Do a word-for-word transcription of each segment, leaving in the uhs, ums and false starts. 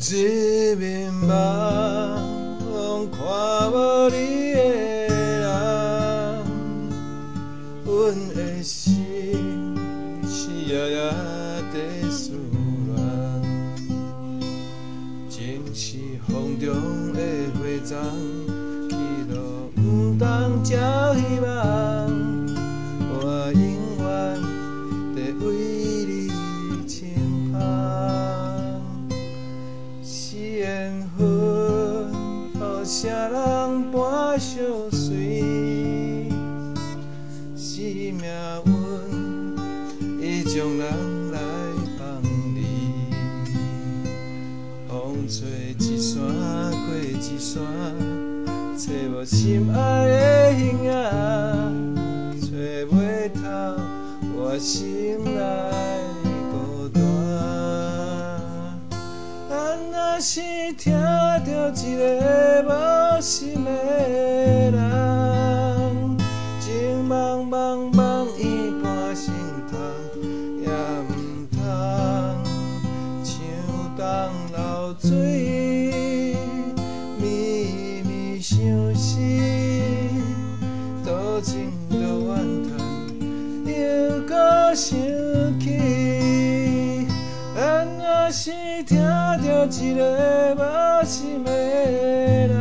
一面梦，看无你的人，阮的心是夜夜在思念，情是风中的花丛，去路不当照希望，我永远在为你轻芳。是缘分，予啥人伴相随？是命运，伊将人来放离。风吹一山过一山，找无心爱的形影，找袂透我心内孤单。咱若是听着一个无心的人，情茫茫茫伊伴心痛，也毋通像东流水，绵绵相思，多情多怨叹，又搁想起。咱若是听着一个无心的人，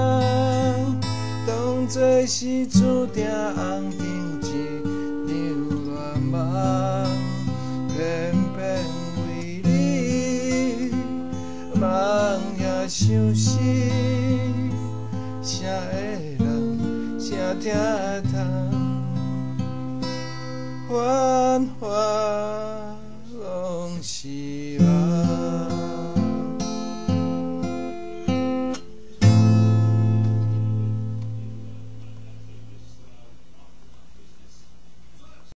当作是注定红尘一场乱梦，偏偏为你梦也相思，啥会人啥听会通，繁华拢是梦。